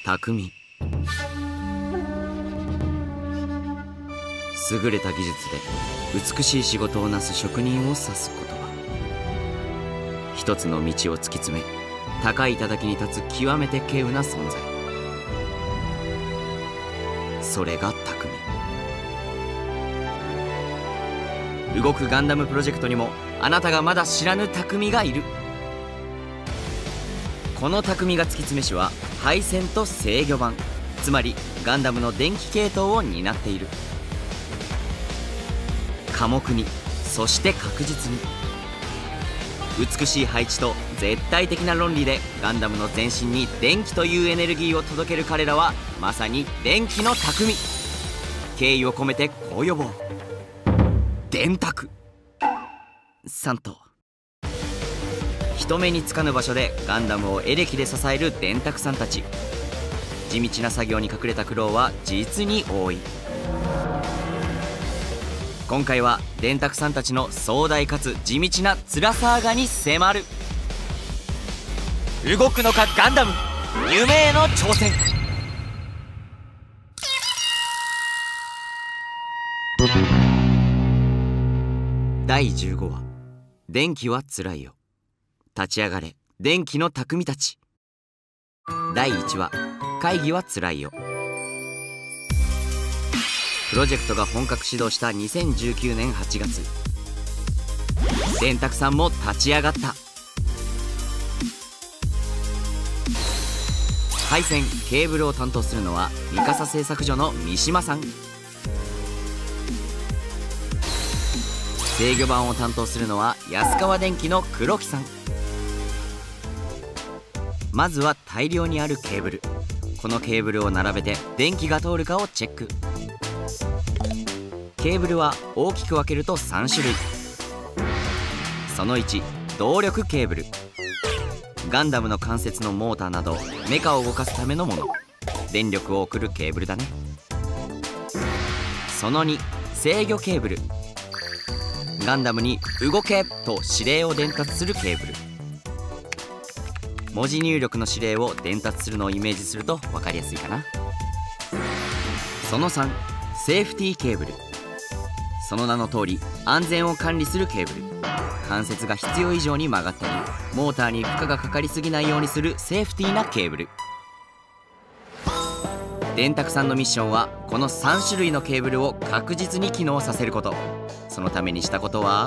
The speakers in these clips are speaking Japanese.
匠。優れた技術で美しい仕事をなす職人を指す言葉。一つの道を突き詰め、高い頂に立つ極めて稀有な存在。それが匠。動くガンダムプロジェクトにもあなたがまだ知らぬ匠がいる。この匠が突き詰めしは配線と制御盤、つまりガンダムの電気系統を担っている。寡黙に、そして確実に、美しい配置と絶対的な論理でガンダムの全身に電気というエネルギーを届ける彼らはまさに電気の匠。敬意を込めてこう呼ぼう。電卓さんと。人目につかぬ場所でガンダムをエレキで支える電卓さんたち。地道な作業に隠れた苦労は実に多い。今回は電卓さんたちの壮大かつ地道な辛さがに迫る。動くのかガンダム、夢への挑戦。第15話、電気はつらいよ、立ち上がれ電気の匠たち。第1話、会議はつらいよ。プロジェクトが本格始動した2019年8月、電卓さんも立ち上がった。配線ケーブルを担当するのは三笠製作所の三島さん。制御盤を担当するのは安川電機の黒木さん。まずは大量にあるケーブル、このケーブルを並べて電気が通るかをチェック。ケーブルは大きく分けると3種類。その1、動力ケーブル。ガンダムの関節のモーターなどメカを動かすためのもの、電力を送るケーブルだね。その2、制御ケーブル。ガンダムに動けと指令を伝達するケーブル。文字入力の指令を伝達するのをイメージすると分かりやすいかな。その3、セーフティーケーブル。その名の通り安全を管理するケーブル。関節が必要以上に曲がったりモーターに負荷がかかりすぎないようにするセーフティーなケーブル。電卓さんのミッションはこの3種類のケーブルを確実に機能させること。そのためにしたことは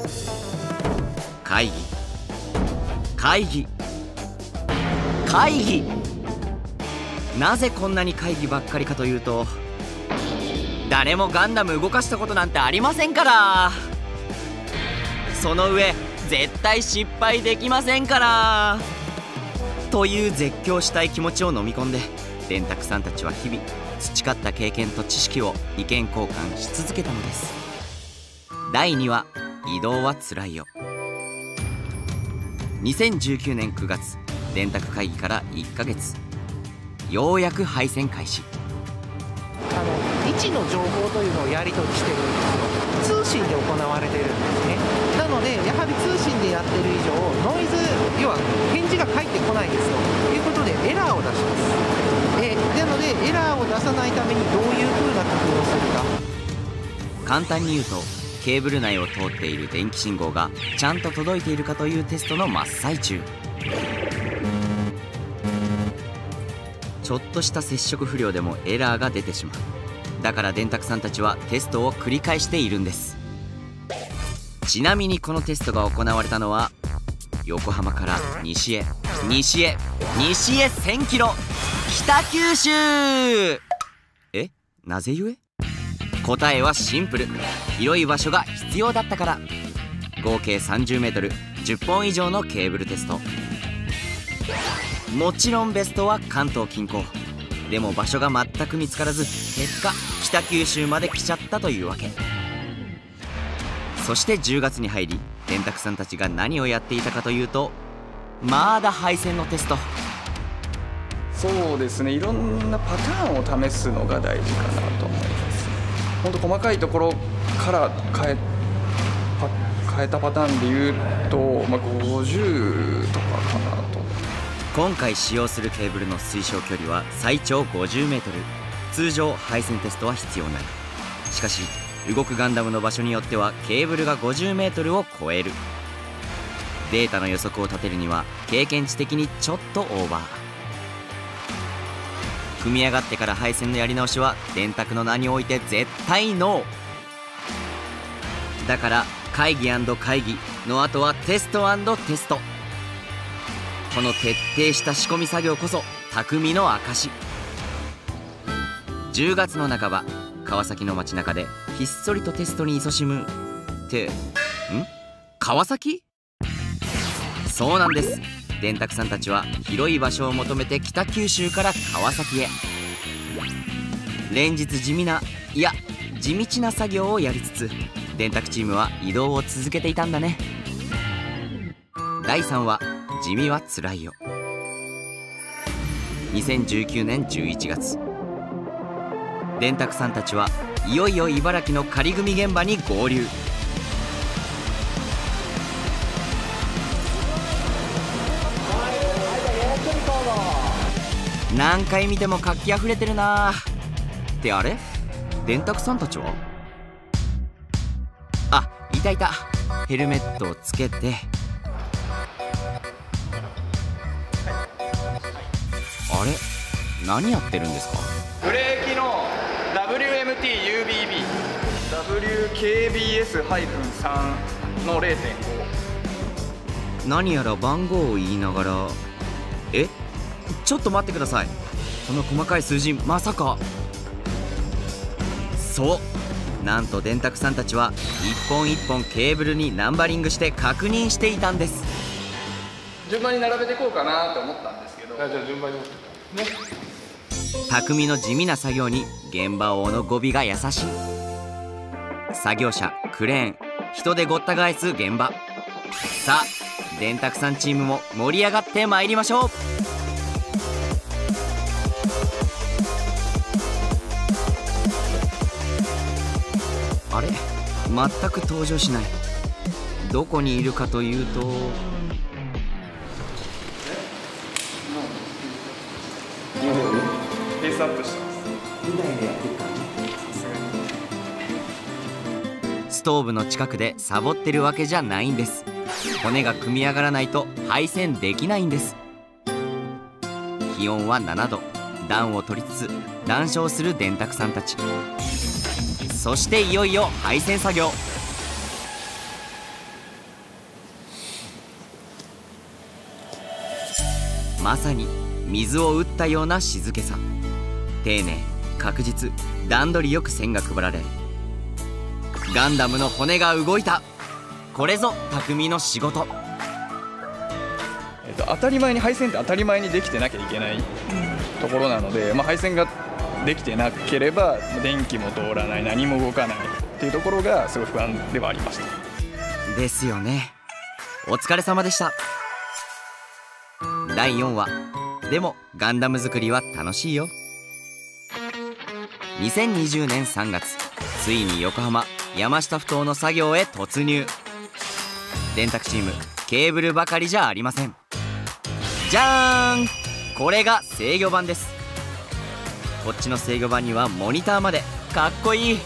会議会議会議。なぜこんなに会議ばっかりかというと、誰もガンダム動かしたことなんてありませんから。その上絶対失敗できませんからという絶叫したい気持ちを飲み込んで、電卓さんたちは日々培った経験と知識を意見交換し続けたのです。第2話、移動はつらいよ。2019年9月、電卓会議から1ヶ月、ようやく配線開始。 位置の情報というのをやり取りしてるんですよ。通信で行われてるんですね。なのでやはり通信でやってる以上ノイズ、要は返事が返ってこないですよということでエラーを出します。なのでエラーを出さないためにどういう風な工夫をするか。 簡単に言うと、ケーブル内を通っている電気信号がちゃんと届いているかというテストの真っ最中。ちょっとした接触不良でもエラーが出てしまう。だから電卓さんたちはテストを繰り返しているんです。ちなみにこのテストが行われたのは横浜から西へ1000キロ、北九州。なぜゆえ？答えはシンプル。広い場所が必要だったから。合計 30m、 10本以上のケーブルテスト。もちろんベストは関東近郊。でも場所が全く見つからず、結果北九州まで来ちゃったというわけ。そして10月に入り、電卓さんたちが何をやっていたかというと、まだ配線のテスト。 そうですね、いろんなパターンを試すのが大事かなと思います。本当細かいところから変えたパターンでいうと、50とかかなと。 今回使用するケーブルの推奨距離は最長 50m。 通常配線テストは必要ない。しかし動くガンダムの場所によってはケーブルが 50m を超える。データの予測を立てるには経験値的にちょっとオーバー。組み上がってから配線のやり直しは電卓の名において絶対ノーだから、会議&会議の後はテスト&テスト。この徹底した仕込み作業こそ匠の証。10月の半ば、川崎の街中でひっそりとテストに勤しむって川崎？そうなんです。電卓さんたちは広い場所を求めて北九州から川崎へ。連日地道な作業をやりつつ、電卓チームは移動を続けていたんだね。第3話、地味はつらいよ。2019年11月、電卓さんたちはいよいよ茨城の仮組現場に合流。何回見ても活気あふれてるなーって、あれ電卓さんたちは？あ、いたいた。ヘルメットをつけて、あれ何やってるんですか？ ブレーキの WMT-UBB WKBS-3 の 0.5。 何やら番号を言いながら、ちょっと待ってください。この細かい数字、まさか。そう、なんと電卓さんたちは一本一本ケーブルにナンバリングして確認していたんです。 順番に並べていこうかなと思ったんですけど、じゃあ順番にね。 匠の地味な作業に現場王の語尾が優しい。作業車、クレーン、人でごった返す現場。さあ、電卓さんチームも盛り上がってまいりましょう。あれ、全く登場しない。どこにいるかというと、 ペースアップしてます。 ストーブの近くでサボってるわけじゃないんです。骨が組み上がらないと配線できないんです。気温は7度。暖を取りつつ談笑する電卓さんたち。そしていよいよ配線作業。まさに水を打ったような静けさ。丁寧、確実、段取りよく線が配られ、ガンダムの骨が動いた。これぞ匠の仕事。 当たり前に配線って当たり前にできてなきゃいけないところなので、配線ができてなければ電気も通らない、何も動かないっていうところがすごい不安ではありました。 ですよね。お疲れ様でした。第4話。でもガンダム作りは楽しいよ。2020年3月、ついに横浜山下ふ頭の作業へ突入。電卓チーム、ケーブルばかりじゃありません。じゃーん、これが制御盤です。こっちの制御盤にはモニターまで。かっこいい。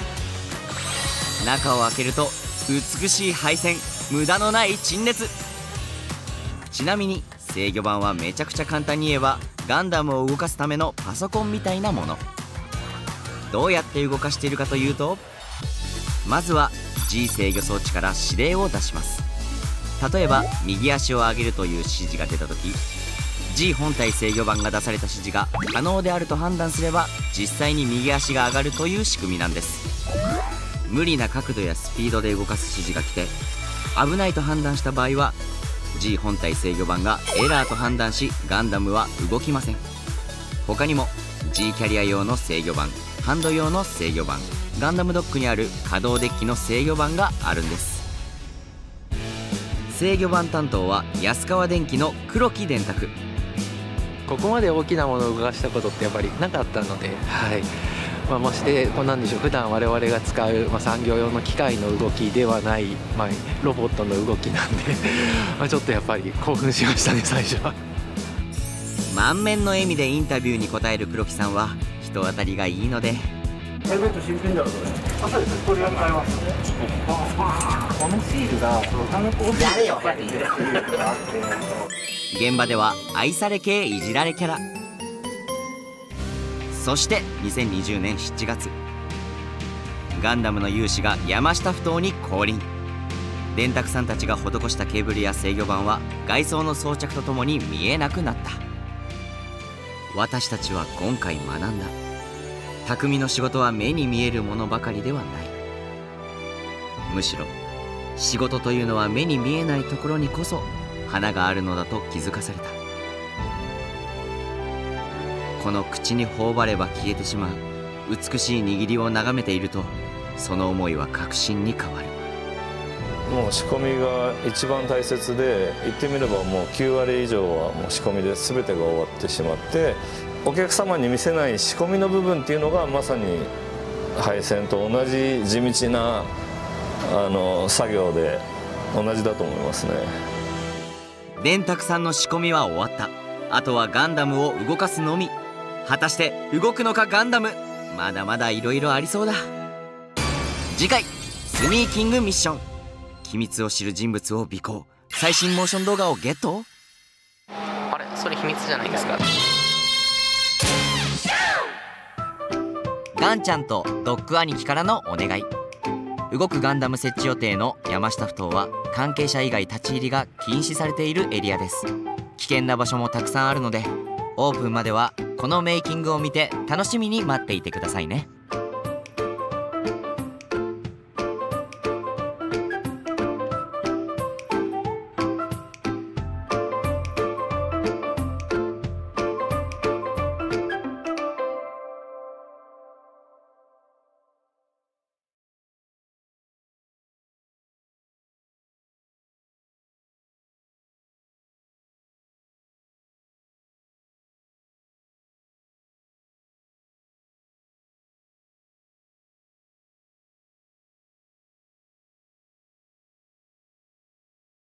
中を開けると美しい配線、無駄のない陳列。ちなみに制御盤はめちゃくちゃ簡単に言えばガンダムを動かすためのパソコンみたいなもの。どうやって動かしているかというと、まずは G 制御装置から指令を出します。例えば右足を上げるという指示が出た時、 G 本体制御盤が出された指示が可能であると判断すれば実際に右足が上がるという仕組みなんです。無理な角度やスピードで動かす指示が来て危ないと判断した場合は G 本体制御盤がエラーと判断し、ガンダムは動きません。他にも G キャリア用の制御盤、ハンド用の制御盤、ガンダムドックにある可動デッキの制御盤があるんです。制御盤担当は安川電機の黒木電卓。 ここまで大きなものを動かしたことってやっぱりなかったので、ましてこうなんでしょう、普段我々が使う、産業用の機械の動きではない、ロボットの動きなんでちょっとやっぱり興奮しましたね、最初は。 満面の笑みでインタビューに答える黒木さんは人当たりがいいので、 このシールが他のコーヒーとかに入れてるのがあって、 現場では愛され系いじられキャラ。そして2020年7月、ガンダムの有志が山下ふ頭に降臨。電卓さんたちが施したケーブルや制御盤は外装の装着とともに見えなくなった。私たちは今回学んだ。匠の仕事は目に見えるものばかりではない。むしろ仕事というのは目に見えないところにこそ花があるのだと気づかされた。この口に頬張れば消えてしまう美しい握りを眺めていると、その思いは確信に変わる。 もう仕込みが一番大切で、言ってみればもう9割以上はもう仕込みで全てが終わってしまって、お客様に見せない仕込みの部分っていうのがまさに配線と同じ地道な作業で同じだと思いますね。 電卓さんの仕込みは終わった。あとはガンダムを動かすのみ。果たして動くのかガンダム。まだまだいろいろありそうだ。次回スニーキングミッション。機密を知る人物を尾行。最新モーション動画をゲット。 あれ、それ秘密じゃないですか。 ガンちゃんとドッグ兄貴からのお願い。動くガンダム設置予定の山下ふ頭は関係者以外立ち入りが禁止されているエリアです。危険な場所もたくさんあるので、オープンまではこのメイキングを見て楽しみに待っていてくださいね。